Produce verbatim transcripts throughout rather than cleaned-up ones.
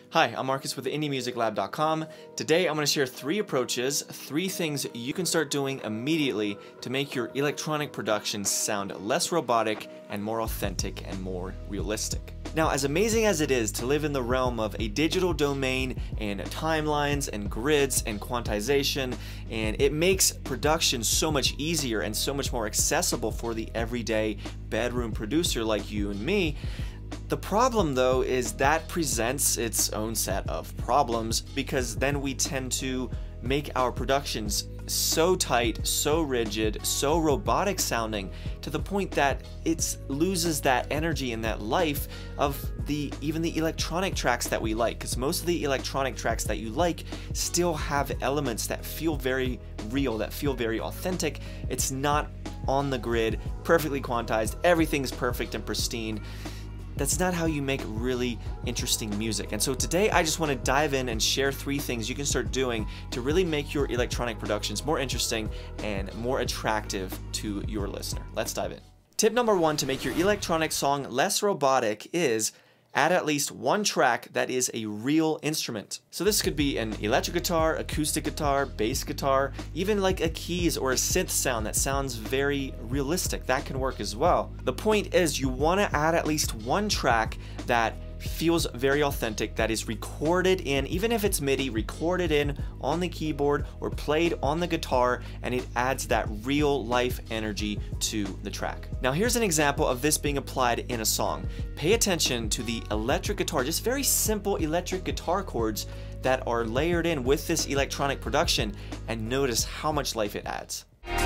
Hi, I'm Marcus with indie music lab dot com. Today I'm going to share three approaches, three things you can start doing immediately to make your electronic productions sound less robotic and more authentic and more realistic. Now, as amazing as it is to live in the realm of a digital domain and timelines and grids and quantization, and it makes production so much easier and so much more accessible for the everyday bedroom producer like you and me, the problem though is that presents its own set of problems, because then we tend to make our productions so tight, so rigid, so robotic sounding, to the point that it loses that energy and that life of the even the electronic tracks that we like, because most of the electronic tracks that you like still have elements that feel very real, that feel very authentic. It's not on the grid, perfectly quantized, everything's perfect and pristine. That's not how you make really interesting music. And so today I just want to dive in and share three things you can start doing to really make your electronic productions more interesting and more attractive to your listener. Let's dive in. Tip number one to make your electronic song less robotic is add at least one track that is a real instrument. So this could be an electric guitar, acoustic guitar, bass guitar, even like a keys or a synth sound that sounds very realistic. That can work as well. The point is you want to add at least one track that feels very authentic, that is recorded in, even if it's MIDI, recorded in on the keyboard or played on the guitar, and it adds that real life energy to the track. Now here's an example of this being applied in a song. Pay attention to the electric guitar, just very simple electric guitar chords that are layered in with this electronic production, and notice how much life it adds.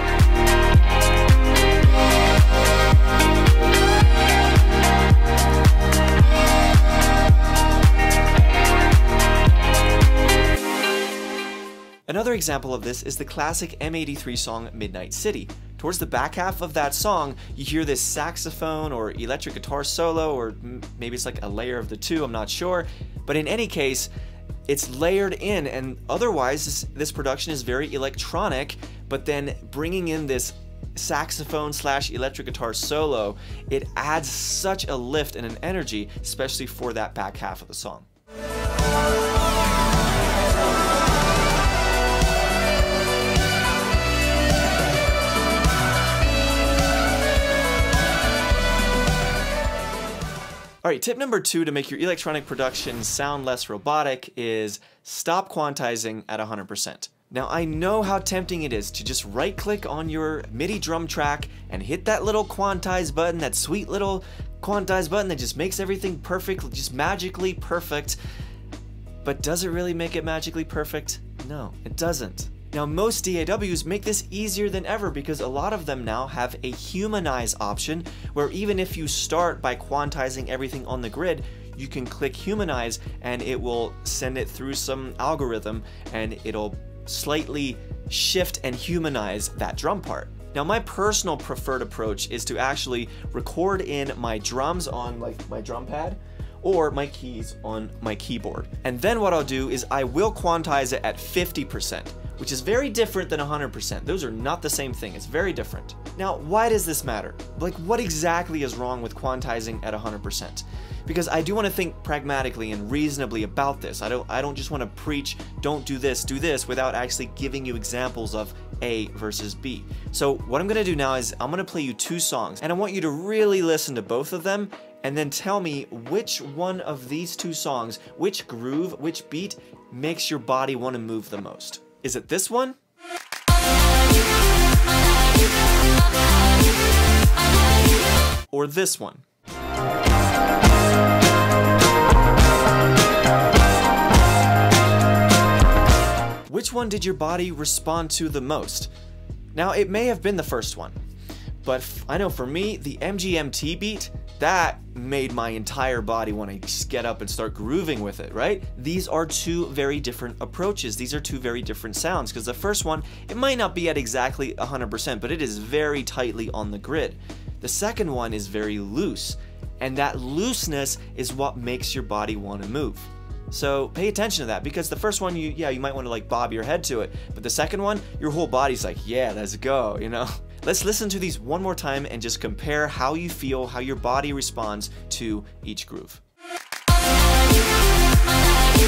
Another example of this is the classic M eighty-three song Midnight City. Towards the back half of that song, you hear this saxophone or electric guitar solo, or maybe it's like a layer of the two, I'm not sure. But in any case, it's layered in, and otherwise this, this production is very electronic, but then bringing in this saxophone slash electric guitar solo, it adds such a lift and an energy, especially for that back half of the song. Alright, tip number two to make your electronic production sound less robotic is stop quantizing at one hundred percent. Now I know how tempting it is to just right click on your MIDI drum track and hit that little quantize button, that sweet little quantize button that just makes everything perfect, just magically perfect. But does it really make it magically perfect? No, it doesn't. Now most D A Ws make this easier than ever, because a lot of them now have a humanize option, where even if you start by quantizing everything on the grid, you can click humanize and it will send it through some algorithm and it'll slightly shift and humanize that drum part. Now my personal preferred approach is to actually record in my drums on like my drum pad or my keys on my keyboard. And then what I'll do is I will quantize it at fifty percent, which is very different than one hundred percent. Those are not the same thing, it's very different. Now, why does this matter? Like, what exactly is wrong with quantizing at one hundred percent? Because I do want to think pragmatically and reasonably about this. I don't, I don't just want to preach, don't do this, do this, without actually giving you examples of A versus B. So what I'm gonna do now is I'm gonna play you two songs, and I want you to really listen to both of them, and then tell me which one of these two songs, which groove, which beat makes your body want to move the most. Is it this one? Or this one? Which one did your body respond to the most? Now, it may have been the first one, but I know for me, the M G M T beat, that made my entire body want to just get up and start grooving with it, right? These are two very different approaches. These are two very different sounds, because the first one, it might not be at exactly one hundred percent, but it is very tightly on the grid. The second one is very loose, and that looseness is what makes your body want to move. So pay attention to that, because the first one, you yeah, you might want to like bob your head to it, but the second one, your whole body's like, yeah, let's go, you know? Let's listen to these one more time and just compare how you feel, how your body responds to each groove.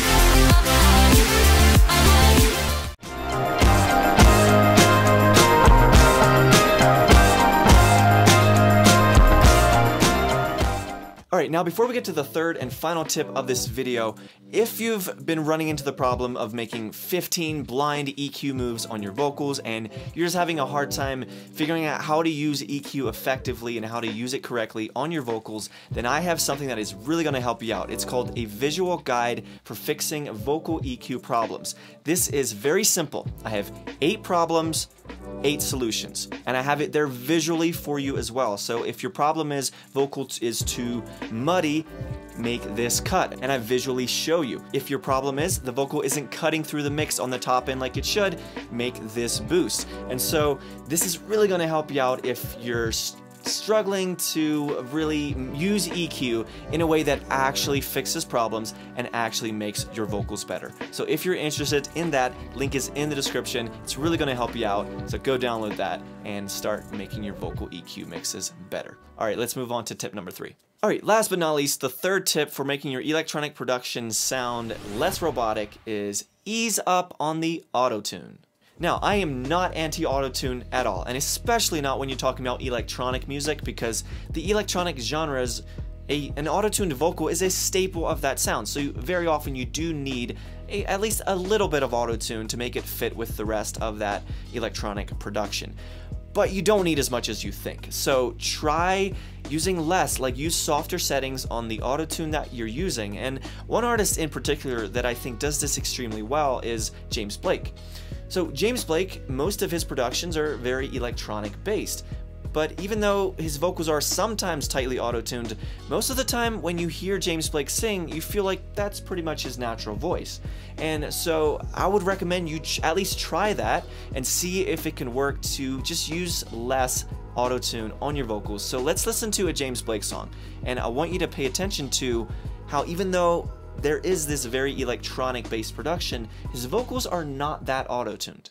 Alright, now before we get to the third and final tip of this video, if you've been running into the problem of making fifteen blind E Q moves on your vocals and you're just having a hard time figuring out how to use E Q effectively and how to use it correctly on your vocals, then I have something that is really going to help you out. It's called a visual guide for fixing vocal E Q problems. This is very simple. I have eight problems, eight solutions, and I have it there visually for you as well. So if your problem is vocal is too muddy, make this cut, and I visually show you. If your problem is the vocal isn't cutting through the mix on the top end like it should, make this boost. And so this is really going to help you out if you're struggling to really use E Q in a way that actually fixes problems and actually makes your vocals better. So if you're interested in that, link is in the description. It's really going to help you out, so go download that and start making your vocal E Q mixes better. Alright, let's move on to tip number three. Alright, last but not least, the third tip for making your electronic production sound less robotic is ease up on the AutoTune. Now, I am not anti-AutoTune at all, and especially not when you're talking about electronic music, because the electronic genres, a, an auto-tuned vocal is a staple of that sound, so you, very often you do need a, at least a little bit of AutoTune to make it fit with the rest of that electronic production. But you don't need as much as you think, so try using less, like use softer settings on the AutoTune that you're using. And one artist in particular that I think does this extremely well is James Blake. So James Blake, most of his productions are very electronic based, but even though his vocals are sometimes tightly auto-tuned, most of the time when you hear James Blake sing, you feel like that's pretty much his natural voice. And so I would recommend you ch- at least try that and see if it can work to just use less auto-tune on your vocals. So let's listen to a James Blake song, and I want you to pay attention to how even though there is this very electronic based production, his vocals are not that auto-tuned.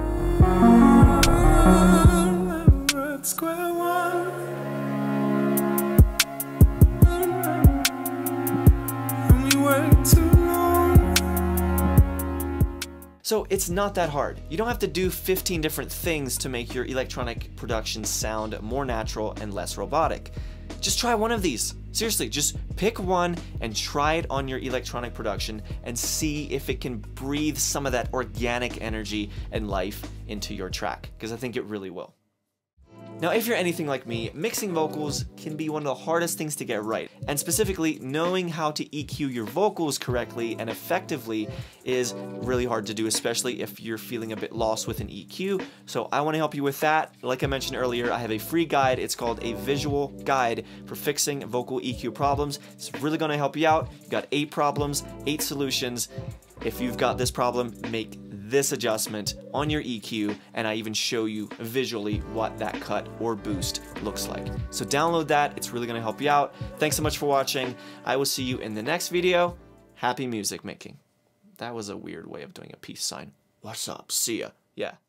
So it's not that hard. You don't have to do fifteen different things to make your electronic production sound more natural and less robotic. Just try one of these. Seriously, just pick one and try it on your electronic production and see if it can breathe some of that organic energy and life into your track, because I think it really will. Now, if you're anything like me, mixing vocals can be one of the hardest things to get right, and specifically knowing how to E Q your vocals correctly and effectively is really hard to do, especially if you're feeling a bit lost with an E Q. So I want to help you with that. Like I mentioned earlier, I have a free guide. It's called a visual guide for fixing vocal E Q problems. It's really going to help you out. You've got eight problems, eight solutions. If you've got this problem, make this adjustment on your E Q, and I even show you visually what that cut or boost looks like. So download that, it's really gonna help you out. Thanks so much for watching. I will see you in the next video. Happy music making. That was a weird way of doing a peace sign. What's up? See ya. Yeah.